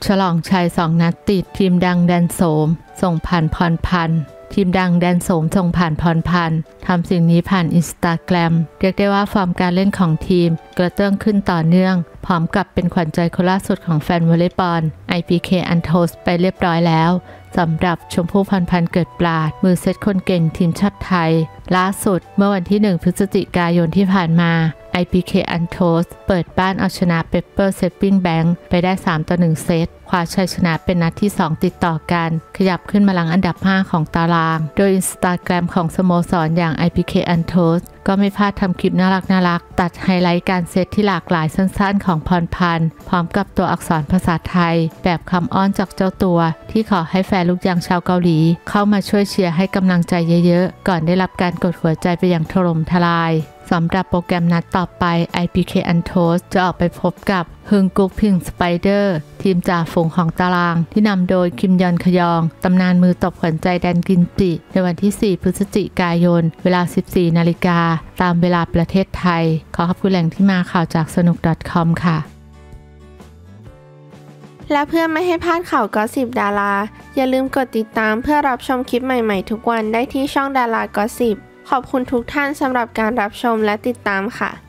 ฉลองชัย2 นัดติดทีมดังแดนโสมส่งผ่านพรพันธ์ทีมดังแดนโสมส่งผ่านพรพันธ์ทำสิ่งนี้ผ่าน Instagram เรียกได้ว่าฟอร์มการเล่นของทีมกระเตื้องขึ้นต่อเนื่องพร้อมกับเป็นขวัญใจคนล่าสุดของแฟนวอลเลย์บอล IPK Anthos ไปเรียบร้อยแล้วสำหรับชมพู่พรพันธ์เกิดปราดมือเซตคนเก่งทีมชาติไทยล่าสุดเมื่อวันที่1 พฤศจิกายนที่ผ่านมา IPK Anthos เปิดบ้านเอาชนะ Pepper Saving Bank ไปได้3-1 เซตคว้าชัยชนะเป็นนัดที่2ติดต่อกันขยับขึ้นมาหลังอันดับ5ของตารางโดย Instagram ของสโมสรอย่าง IPK Anthos ก็ไม่พลาดทำคลิปน่ารักตัดไฮไลท์การเซตที่หลากหลายสั้นๆของพรพันธ์พร้อมกับตัวอักษรภาษาไทยแบบคำอ้อนจากเจ้าตัวที่ขอให้แฟนลูกยางชาวเกาหลีเข้ามาช่วยเชียร์ให้กำลังใจเยอะๆก่อนได้รับการกดหัวใจไปอย่างถล่มทลายสำหรับโปรแกรมนัดต่อไป IPK Anthos จะออกไปพบกับฮึงกุกพิงสไปเดอร์ทีมจ่าฝูงของตารางที่นำโดยคิมยอนขยองตำนานมือตบขวัญใจแดนกินจิในวันที่4 พฤศจิกายนเวลา 14 นาฬิกาตามเวลาประเทศไทยขอขอบคุณแหล่งที่มาข่าวจากสนุก .com ค่ะและเพื่อไม่ให้พลาดข่าวกอสซิปดาราอย่าลืมกดติดตามเพื่อรับชมคลิปใหม่ๆทุกวันได้ที่ช่องดารากอสซิปขอบคุณทุกท่านสำหรับการรับชมและติดตามค่ะ